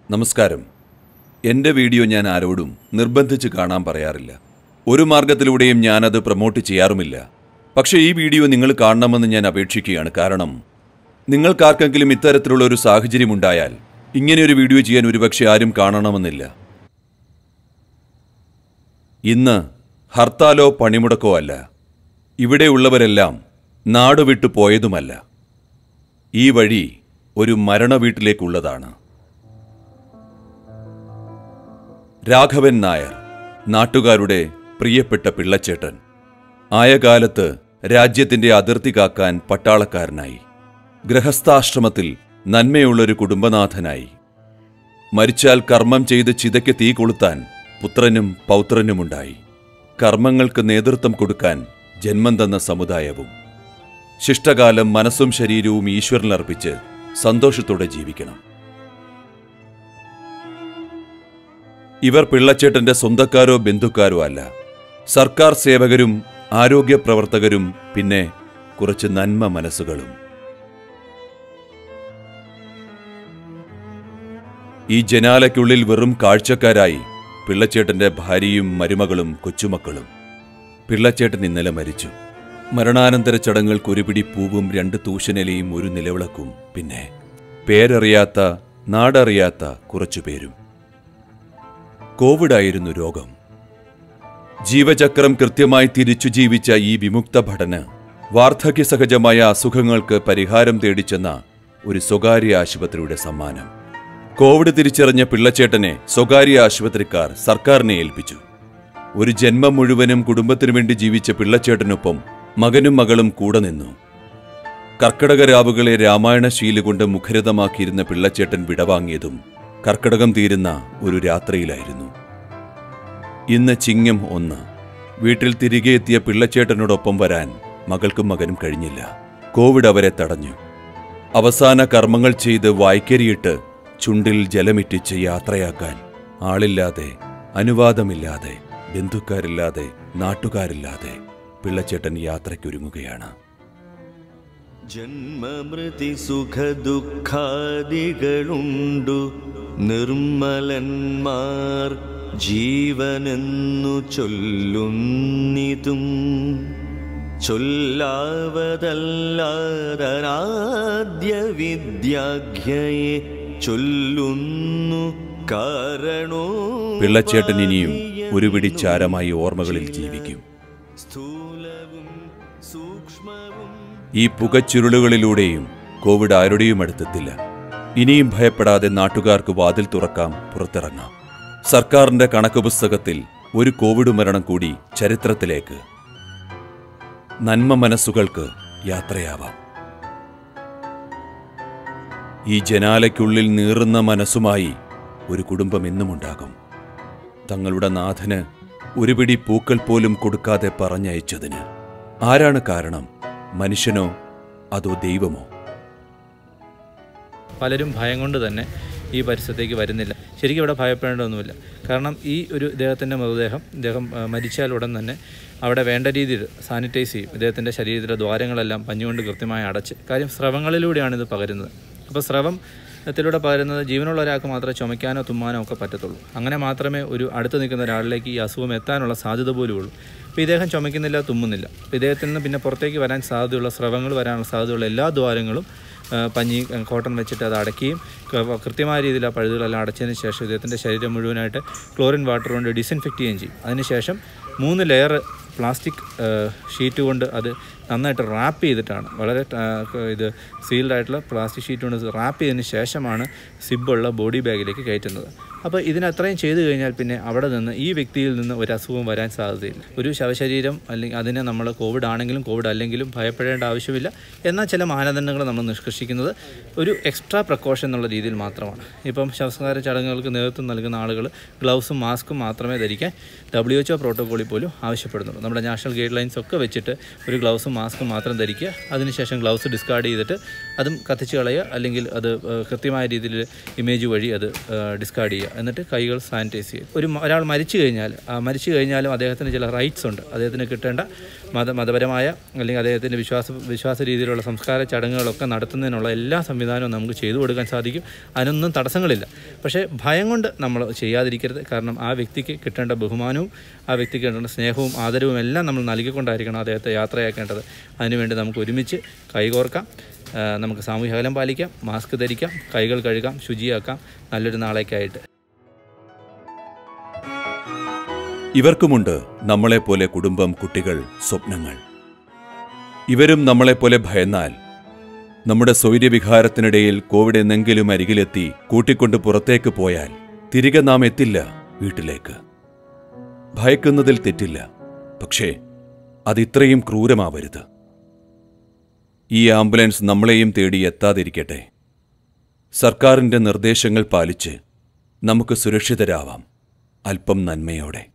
നമസ്കാരം. എൻ്റെ വീഡിയോ ഞാൻ ആരോടും നിർബന്ധിച്ച് കാണാൻ പറയാറില്ല. ഒരു മാർഗത്തിലൂടെയും ഞാനത് പ്രൊമോട്ട് ചെയ്യാറുമില്ല. പക്ഷേ ഈ വീഡിയോ നിങ്ങൾ കാണണമെന്ന് ഞാൻ അപേക്ഷിക്കുകയാണ്. കാരണം നിങ്ങൾക്കാർക്കെങ്കിലും ഇത്തരത്തിലുള്ള ഒരു സാഹചര്യം ഉണ്ടായാൽ ഇങ്ങനെയൊരു വീഡിയോ ചെയ്യാൻ ഒരുപക്ഷെ ആരും കാണണമെന്നില്ല. ഇന്ന് ഹർത്താലോ പണിമുടക്കോ അല്ല. ഇവിടെയുള്ളവരെല്ലാം നാടുവിട്ടു പോയതുമല്ല. ഈ വഴി ഒരു മരണ വീട്ടിലേക്കുള്ളതാണ്. രാഘവൻ നായർ, നാട്ടുകാരുടെ പ്രിയപ്പെട്ട പിള്ളച്ചേട്ടൻ, ആയ കാലത്ത് രാജ്യത്തിന്റെ അതിർത്തി കാക്കാൻ പട്ടാളക്കാരനായി, ഗൃഹസ്ഥാശ്രമത്തിൽ നന്മയുള്ളൊരു കുടുംബനാഥനായി, മരിച്ചാൽ കർമ്മം ചെയ്ത് ചിതയ്ക്ക് തീ കൊളുത്താൻ പുത്രനും പൗത്രനുമുണ്ടായി, കർമ്മങ്ങൾക്ക് നേതൃത്വം കൊടുക്കാൻ ജന്മം തന്ന സമുദായവും, ശിഷ്ടകാലം മനസ്സും ശരീരവും ഈശ്വരനർപ്പിച്ച് സന്തോഷത്തോടെ ജീവിക്കണം. ഇവർ പിള്ളച്ചേട്ടന്റെ സ്വന്തക്കാരോ ബന്ധുക്കാരോ അല്ല. സർക്കാർ സേവകരും ആരോഗ്യ പ്രവർത്തകരും പിന്നെ കുറച്ച് നന്മ മനസ്സുകളും. ഈ ജനാലയ്ക്കുള്ളിൽ വെറും കാഴ്ചക്കാരായി പിള്ളച്ചേട്ടന്റെ ഭാര്യയും മരുമകളും കൊച്ചുമക്കളും. പിള്ളച്ചേട്ടൻ ഇന്നലെ മരിച്ചു. മരണാനന്തര ചടങ്ങുകൾക്ക് ഒരു പിടി പൂവും 2 തൂശനിലയും 1 നിലവിളക്കും പിന്നെ പേരറിയാത്ത നാടറിയാത്ത കുറച്ചുപേരും. കോവിഡായിരുന്നു രോഗം. ജീവചക്രം കൃത്യമായി തിരിച്ചു ജീവിച്ച ഈ വിമുക്ത ഭടന് വാർദ്ധക്യസഹജമായ അസുഖങ്ങൾക്ക് പരിഹാരം തേടിച്ചെന്ന ഒരു സ്വകാര്യ ആശുപത്രിയുടെ സമ്മാനം. കോവിഡ് തിരിച്ചറിഞ്ഞ പിള്ളച്ചേട്ടനെ സ്വകാര്യ ആശുപത്രിക്കാർ സർക്കാരിനെ ഏൽപ്പിച്ചു. ഒരു ജന്മം മുഴുവനും കുടുംബത്തിനു വേണ്ടി ജീവിച്ച പിള്ളച്ചേട്ടനൊപ്പം മകനും മകളും കൂടെ നിന്നു. കർക്കിടക രാവുകളെ രാമായണ ശീലുകൊണ്ട് മുഖരിതമാക്കിയിരുന്ന പിള്ളച്ചേട്ടൻ വിടവാങ്ങിയതും കർക്കിടകം തീരുന്ന ഒരു രാത്രിയിലായിരുന്നു. ഇന്ന് ചിങ്ങം 1. വീട്ടിൽ തിരികെ എത്തിയ പിള്ളച്ചേട്ടനോടൊപ്പം വരാൻ മകൾക്കും മകനും കഴിഞ്ഞില്ല. കോവിഡ് അവരെ തടഞ്ഞു. അവസാന കർമ്മങ്ങൾ ചെയ്ത് വായ്ക്കരിയിട്ട് ചുണ്ടിൽ ജലമിറ്റിച്ച് യാത്രയാക്കാൻ ആളില്ലാതെ, അനുവാദമില്ലാതെ, ബന്ധുക്കാരില്ലാതെ, നാട്ടുകാരില്ലാതെ പിള്ളച്ചേട്ടൻ യാത്രയ്ക്കൊരുങ്ങുകയാണ്. ജന്മമൃതി സുഖ ദുഃഖാദികളുണ്ടു, നിർമ്മലന്മാർ ജീവനെന്നു ചൊല്ലുന്നിതും ചൊല്ലാവതല്ലാതരാദ്യ വിദ്യാഖ്യയെ ചൊല്ലുന്നു കാരണോ. പിള്ളച്ചേട്ടൻ ഇനിയും ഒരു പിടി ചാരമായി ഓർമ്മകളിൽ ജീവിക്കും. സ്ഥൂലവും സൂക്ഷ്മവും ഈ പുകച്ചുരുളുകളിലൂടെയും കോവിഡ് ആരുടെയും അടുത്തെത്തില്ല. ഇനിയും ഭയപ്പെടാതെ നാട്ടുകാർക്ക് വാതിൽ തുറക്കാം, പുറത്തിറങ്ങാം. സർക്കാരിന്റെ കണക്ക് പുസ്തകത്തിൽ ഒരു കോവിഡ് മരണം കൂടി ചരിത്രത്തിലേക്ക്. നന്മ മനസ്സുകൾക്ക് യാത്രയാവാം. ഈ ജനാലയ്ക്കുള്ളിൽ നീറുന്ന മനസ്സുമായി ഒരു കുടുംബം എന്നുമുണ്ടാകും. തങ്ങളുടെ നാഥന് ഒരു പിടി പൂക്കൾ പോലും കൊടുക്കാതെ പറഞ്ഞയച്ചതിന് ആരാണ് കാരണം? മനുഷ്യനോ അതോ ദൈവമോ? പലരും ഭയം കൊണ്ട് തന്നെ ഈ പരിസരത്തേക്ക് വരുന്നില്ല. ശരിക്കും ഇവിടെ ഭയപ്പെടേണ്ടതൊന്നുമില്ല. കാരണം ഈ ഒരു ഇദ്ദേഹത്തിൻ്റെ മൃതദേഹം ഇദ്ദേഹം മരിച്ചാൽ ഉടൻ തന്നെ അവിടെ വേണ്ട രീതിയിൽ സാനിറ്റൈസ് ചെയ്യും. ഇദ്ദേഹത്തിൻ്റെ ശരീരത്തിലെ ദ്വാരങ്ങളെല്ലാം പഞ്ഞുകൊണ്ട് കൃത്യമായി അടച്ച്. കാര്യം സ്രവങ്ങളിലൂടെയാണ് ഇത് പകരുന്നത്. അപ്പോൾ സ്രവത്തിലൂടെ പകരുന്നത് ജീവനുള്ള ഒരാൾക്ക് മാത്രമേ ചുമയ്ക്കാനോ തുമ്മാനോ ഒക്കെ പറ്റത്തുള്ളൂ. അങ്ങനെ മാത്രമേ ഒരു അടുത്ത് നിൽക്കുന്ന ഒരാളിലേക്ക് ഈ അസുഖം എത്താനുള്ള സാധ്യത പോലും ഉള്ളൂ. അപ്പോൾ ഇദ്ദേഹം ചുമയ്ക്കുന്നില്ല, തുമ്മുന്നില്ല. അപ്പോൾ ഇദ്ദേഹത്തിൽ നിന്ന് പിന്നെ പുറത്തേക്ക് വരാൻ സാധ്യതയുള്ള സ്രവങ്ങൾ വരാനുള്ള സാധ്യതയുള്ള എല്ലാ ദ്വാരങ്ങളും പഞ്ഞി കോട്ടൺ വെച്ചിട്ട് അത് അടയ്ക്കുകയും കൃത്യമായ രീതിയിൽ ആ പഴുതുകളെല്ലാം അടച്ചതിന് ശേഷം ഇദ്ദേഹത്തിൻ്റെ ശരീരം മുഴുവനായിട്ട് ക്ലോറിൻ വാട്ടർ കൊണ്ട് ഡിസിൻഫെക്റ്റ് ചെയ്യുകയും ചെയ്യും. അതിനുശേഷം 3 ലെയർ പ്ലാസ്റ്റിക് ഷീറ്റ് കൊണ്ട് അത് നന്നായിട്ട് റാപ്പ് ചെയ്തിട്ടാണ്, വളരെ ഇത് സീൽഡായിട്ടുള്ള പ്ലാസ്റ്റിക് ഷീറ്റ് കൊണ്ട് റാപ്പ് ചെയ്തതിന് ശേഷമാണ് സിബുള്ള ബോഡി ബാഗിലേക്ക് കയറ്റുന്നത്. അപ്പോൾ ഇതിനത്രയും ചെയ്തു കഴിഞ്ഞാൽ പിന്നെ അവിടെ നിന്ന് ഈ വ്യക്തിയിൽ നിന്ന് ഒരു അസുഖം വരാൻ സാധ്യതയില്ല. ഒരു ശവശരീരം അല്ലെങ്കിൽ അതിനെ നമ്മൾ കോവിഡ് ആണെങ്കിലും കോവിഡ് അല്ലെങ്കിലും ഭയപ്പെടേണ്ട ആവശ്യമില്ല. എന്നാൽ ചില മാനദണ്ഡങ്ങൾ നമ്മൾ നിഷ്കർഷിക്കുന്നത് ഒരു എക്സ്ട്രാ പ്രിക്കോഷൻ എന്നുള്ള രീതിയിൽ മാത്രമാണ്. ഇപ്പം ശവസംസ്കാര ചടങ്ങുകൾക്ക് നേതൃത്വം നൽകുന്ന ആളുകൾ ഗ്ലൗസും മാസ്കും മാത്രമേ ധരിക്കാൻ WHO പ്രോട്ടോക്കോളിൽ പോലും ആവശ്യപ്പെടുന്നുള്ളൂ. നമ്മുടെ നാഷണൽ ഗൈഡ് ലൈൻസ് ഒക്കെ വെച്ചിട്ട് ഒരു ഗ്ലൗസും മാസ്കും മാത്രം ധരിക്കുക. അതിനുശേഷം ഗ്ലൗസ് ഡിസ്കാർഡ് ചെയ്തിട്ട് അതും കത്തിച്ച് കളയുക, അല്ലെങ്കിൽ അത് കൃത്യമായ രീതിയിൽ ഇമേജ് വഴി അത് ഡിസ്കാർഡ് ചെയ്യുക. എന്നിട്ട് കൈകൾ സാനിറ്റൈസ് ചെയ്യുക. ഒരാൾ മരിച്ചു കഴിഞ്ഞാലും അദ്ദേഹത്തിന് ചില റൈറ്റ്സ് ഉണ്ട്. അദ്ദേഹത്തിന് കിട്ടേണ്ട മതപരമായ അല്ലെങ്കിൽ അദ്ദേഹത്തിൻ്റെ വിശ്വാസ രീതിയിലുള്ള സംസ്കാര ചടങ്ങുകളൊക്കെ നടത്തുന്നതിനുള്ള എല്ലാ സംവിധാനവും നമുക്ക് ചെയ്തു കൊടുക്കാൻ സാധിക്കും. അതിനൊന്നും തടസ്സങ്ങളില്ല. പക്ഷേ ഭയം കൊണ്ട് നമ്മൾ ചെയ്യാതിരിക്കരുത്. കാരണം ആ വ്യക്തിക്ക് കിട്ടേണ്ട ബഹുമാനവും ആ വ്യക്തിക്ക് കിട്ടേണ്ട സ്നേഹവും ആദരവും എല്ലാം നമ്മൾ നൽകിക്കൊണ്ടായിരിക്കണം അദ്ദേഹത്തെ യാത്രയാക്കേണ്ടത്. അതിനുവേണ്ടി നമുക്ക് ഒരുമിച്ച് കൈകോർക്കാം, നമുക്ക് സാമൂഹിക അകലം പാലിക്കാം, മാസ്ക് ധരിക്കാം, കൈകൾ കഴുകാം, ശുചിയാക്കാം, നല്ലൊരു നാളേക്കായിട്ട്. ഇവർക്കുമുണ്ട് നമ്മളെപ്പോലെ കുടുംബം, കുട്ടികൾ, സ്വപ്നങ്ങൾ. ഇവരും നമ്മളെപ്പോലെ ഭയന്നാൽ നമ്മുടെ സ്വൈര്യവിഹാരത്തിനിടയിൽ കോവിഡ് എന്നെങ്കിലും അരികിലെത്തി കൂട്ടിക്കൊണ്ട് പുറത്തേക്ക് പോയാൽ തിരികെ നാം എത്തില്ല വീട്ടിലേക്ക്. ഭയക്കുന്നതിൽ തെറ്റില്ല, പക്ഷേ അതിത്രയും ക്രൂരമാവരുത്. ഈ ആംബുലൻസ് നമ്മളെയും തേടി എത്താതിരിക്കട്ടെ. സർക്കാരിൻ്റെ നിർദ്ദേശങ്ങൾ പാലിച്ച് നമുക്ക് സുരക്ഷിതരാവാം, അല്പം നന്മയോടെ.